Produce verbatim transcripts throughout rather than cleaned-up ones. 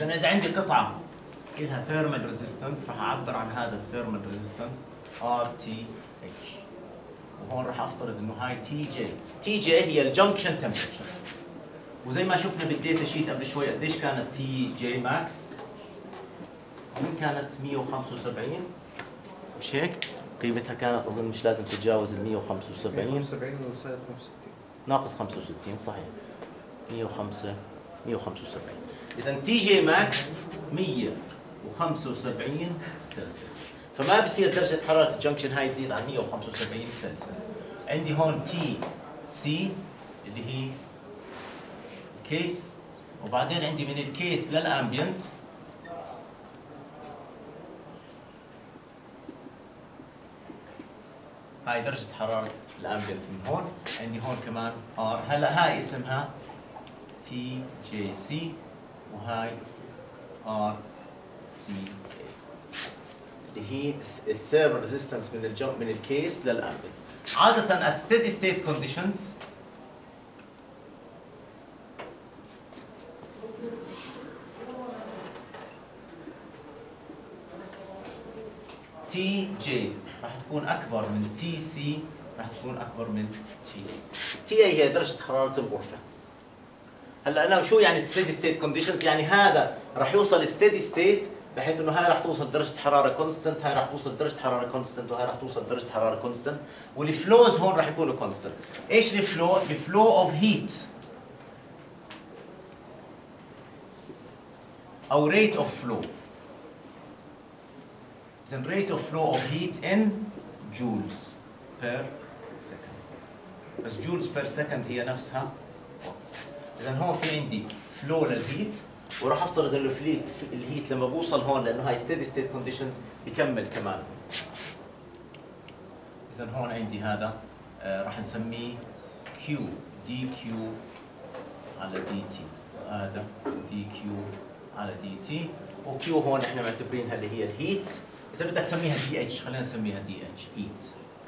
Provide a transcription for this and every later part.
اذا اذا عندي قطعه لها ثيرمال ريزيستنس راح اعبر عن هذا الثيرمال ريزيستنس ار تي اتش، وهون راح افترض انه هاي تي جي. تي جي هي الجنكشن تمبرتشر، وزي ما شفنا بالديتا شيت قبل شوي قديش كانت تي جي ماكس؟ وين كانت؟ مية وخمسة وسبعين، مش هيك؟ قيمتها كانت اظن مش لازم تتجاوز ال مية وخمسة وسبعين. مية وخمسة وسبعين وصارت خمسة وستين. ناقص خمسة وستين صحيح. مية وخمسة مية وخمسة وسبعين. إذا تي جي ماكس مية وخمسة وسبعين سلسيوس. فما بصير درجة حرارة الجنكشن هاي تزيد عن مية وخمسة وسبعين سلسيوس. عندي هون تي سي اللي هي كيس، وبعدين عندي من الكيس للامبيانت هاي درجة حرارة الامبيانت من هون. عندي هون كمان ار. هلا هاي اسمها تي جي سي وهاي ار سي اللي هي الثيرمال ريزيستنس من الجو من الكيس للامبيانت. عادة at steady state conditions تي جي راح تكون اكبر من تي سي، راح تكون اكبر من تي اي. تي اي هي درجة حرارة الغرفة. هلا انا شو يعني steady state conditions؟ يعني هذا راح يوصل steady state بحيث انه هاي راح توصل درجة حرارة كونستنت، هاي راح توصل درجة حرارة كونستنت، وهاي راح توصل درجة حرارة كونستنت، والفلوز هون راح يكونوا كونستنت. ايش الفلو؟ الفلو اوف هيت او ريت اوف فلو. إذا rate of flow of heat in joules per second. بس joules per second هي نفسها watts. إذا هون في عندي flow للهيت، وراح افترض انه الهيت لما بوصل هون لانه هاي steady state conditions بكمل كمان. إذا هون عندي هذا آه راح نسميه Q دي كيو على دي تي، وهذا دي كيو على دي تي، وكيو هون احنا معتبرينها اللي هي الهيت. إذا بدك تسميها دي اتش خلينا نسميها دي اتش هيت.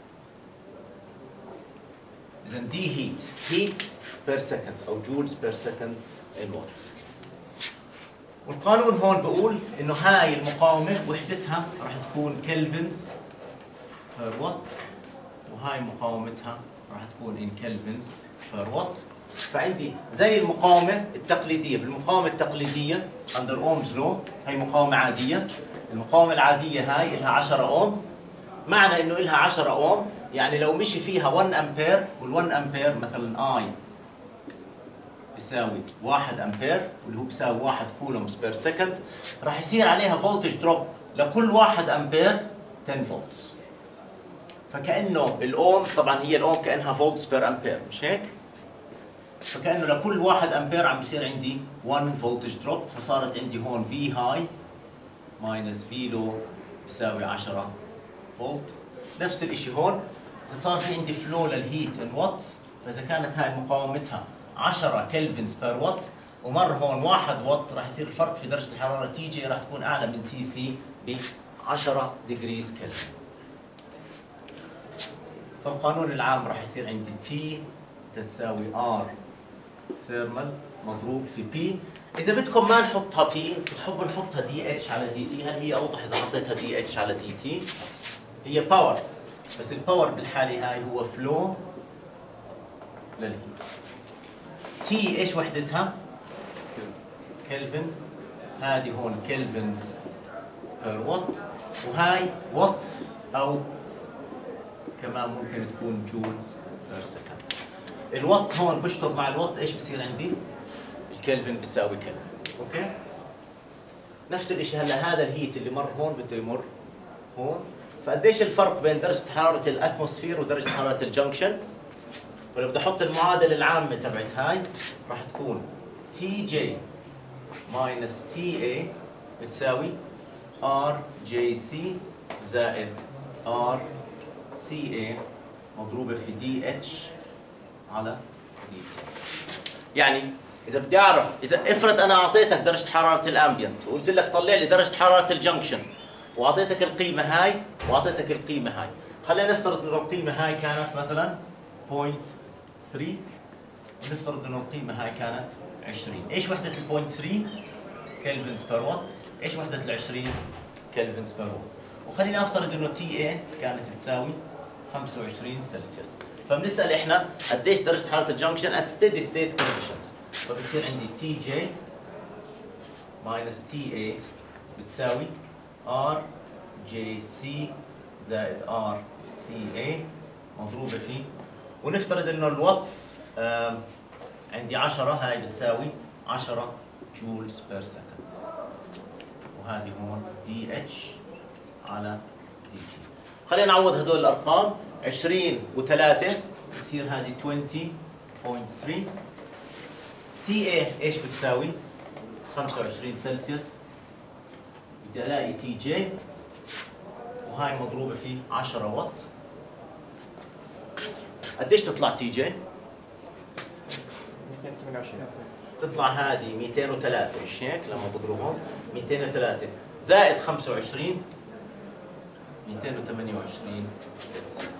إذا دي هيت هيت بير سكند أو جولز بير سكند إن وات. والقانون هون بقول إنه هاي المقاومة وحدتها راح تكون كلفنز بير وات، وهاي مقاومتها راح تكون إن كلفنز بير وات. فعندي زي المقاومة التقليدية، بالمقاومة التقليدية under Ohm's law هي مقاومة عادية. المقاومة العادية هاي لها عشرة اوم. معنى انه لها عشرة اوم يعني لو مشي فيها واحد امبير، وال1 امبير مثلا اي بيساوي واحد امبير واللي هو بيساوي واحد كولومز بير سكند، راح يصير عليها فولتج دروب لكل واحد امبير عشرة فولتس. فكأنه الاوم طبعا هي الاوم كأنها فولتس بير امبير، مش هيك؟ فكأنه لكل واحد امبير عم بيصير عندي واحد فولتج دروب، فصارت عندي هون في هاي ماينس في لو بيساوي عشرة فولت. نفس الشيء هون اذا صار في عندي فلو للهيت ان واتس، فاذا كانت هاي مقاومتها عشرة كلفنز بير وات ومر هون واحد وات، راح يصير الفرق في درجه الحراره تي جي راح تكون اعلى من تي سي ب عشرة ديجريز كلفن. فالقانون العام راح يصير عندي تي تساوي ار ثيرمال مضروب في بي. إذا بدكم ما نحطها بي، بتحبوا نحطها دي اتش على دي تي، هل هي أوضح إذا حطيتها دي اتش على دي تي؟ هي باور، بس الباور بالحالة هاي هو فلو للهيت. تي إيش وحدتها؟ كلفن. هذه هون كلفنز بير وات، وهاي واتس أو كمان ممكن تكون جولز بير سكند. الوات هون بشطب مع الوات إيش بصير عندي؟ كلفن بيساوي كلفن. اوكي؟ نفس الشيء هلا هذا الهيت اللي مر هون بده يمر هون، فقديش الفرق بين درجة حرارة الاتموسفير ودرجة حرارة الجنكشن؟ فلو بدي احط المعادلة العامة تبعت هاي راح تكون تي جي ماينس تي اي بتساوي ار جي سي زائد ار سي اي مضروبة في دي اتش على دي تي. يعني إذا بدي أعرف، إذا افرض أنا أعطيتك درجة حرارة الأمبيانت وقلت لك طلع لي درجة حرارة الجنكشن، وأعطيتك القيمة هاي وأعطيتك القيمة هاي، خلينا نفترض إنه القيمة هاي كانت مثلا صفر فاصلة ثلاثة ونفترض إنه القيمة هاي كانت عشرين. إيش وحدة ال صفر فاصلة ثلاثة؟ كلفنز بير وات. ايش وحده ال عشرين كلفنز بير وات؟ وخلينا افترض انه تي اي كانت تساوي خمسة وعشرين سلسيوس. فبنسال احنا قديش درجه حراره الجنكشن ات ستيدي ستيت كونديشنز. فبتصير عندي تي جي ماينس تي اي بتساوي ار جي سي زائد ار سي اي مضروبه في، ونفترض انه الواتس عندي عشرة، هاي بتساوي عشرة جولز بير سكند، وهذه هون دي اتش على دي تي. خلينا نعوض هدول الارقام. عشرين و3 بتصير هذه عشرين فاصلة ثلاثة. تي اي ايش بتساوي؟ خمسة وعشرين سلسيوس. بدي الاقي تي جي، وهاي مضروبه في عشرة واط. قديش تطلع تي جي؟ مئتين وثمانية وعشرين. تطلع هذه مئتين وثلاثة، مش هيك؟ لما بضربهم مئتين وثلاثة زائد خمسة وعشرين مئتين وثمانية وعشرين سلسيوس.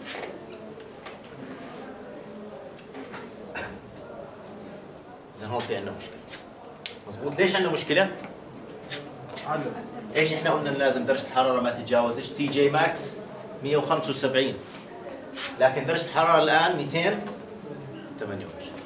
إذا هون في عندنا مشكلة. مضبوط. ليش عندنا مشكلة؟ عدد. ايش احنا قلنا لازم درجة الحرارة ما تتجاوزش تي جي ماكس مئة وخمسة وسبعين، لكن درجة الحرارة الآن مئتين وثمانية وعشرين.